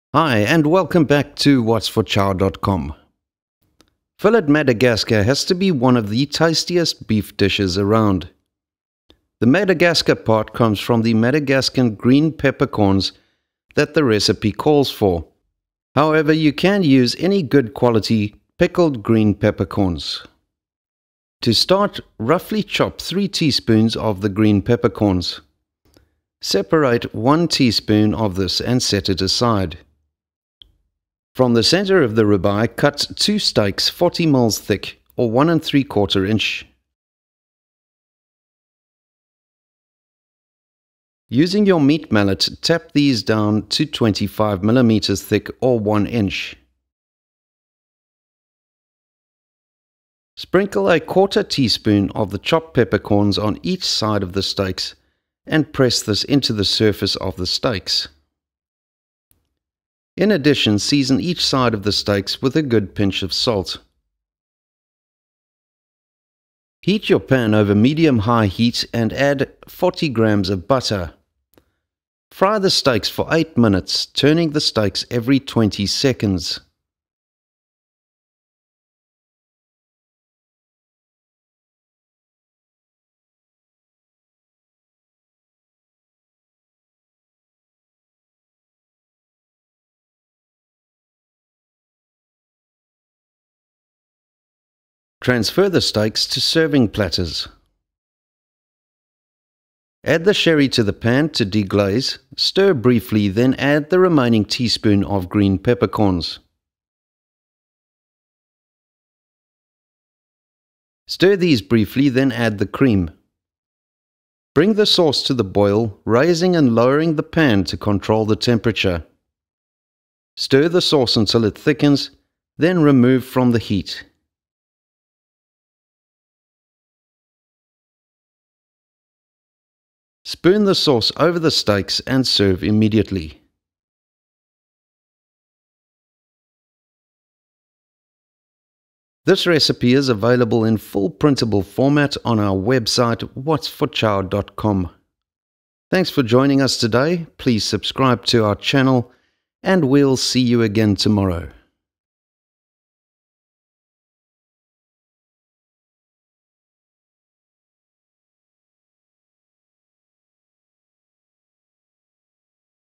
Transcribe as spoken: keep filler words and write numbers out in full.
Hi, and welcome back to what's for chow dot com. Fillet Madagascar has to be one of the tastiest beef dishes around. The Madagascar part comes from the Madagascan green peppercorns that the recipe calls for. However, you can use any good quality pickled green peppercorns. To start, roughly chop three teaspoons of the green peppercorns. Separate one teaspoon of this and set it aside. From the center of the ribeye, cut two steaks forty millimeters thick or one and three quarter inch. Using your meat mallet, tap these down to twenty-five millimeters thick or one inch. Sprinkle a quarter teaspoon of the chopped peppercorns on each side of the steaks and press this into the surface of the steaks. In addition, season each side of the steaks with a good pinch of salt. Heat your pan over medium-high heat and add forty grams of butter. Fry the steaks for eight minutes, turning the steaks every twenty seconds. Transfer the steaks to serving platters. Add the sherry to the pan to deglaze, stir briefly, then add the remaining teaspoon of green peppercorns. Stir these briefly, then add the cream. Bring the sauce to the boil, raising and lowering the pan to control the temperature. Stir the sauce until it thickens, then remove from the heat. Spoon the sauce over the steaks and serve immediately. This recipe is available in full printable format on our website what's for chow dot com. Thanks for joining us today. Please subscribe to our channel and we'll see you again tomorrow.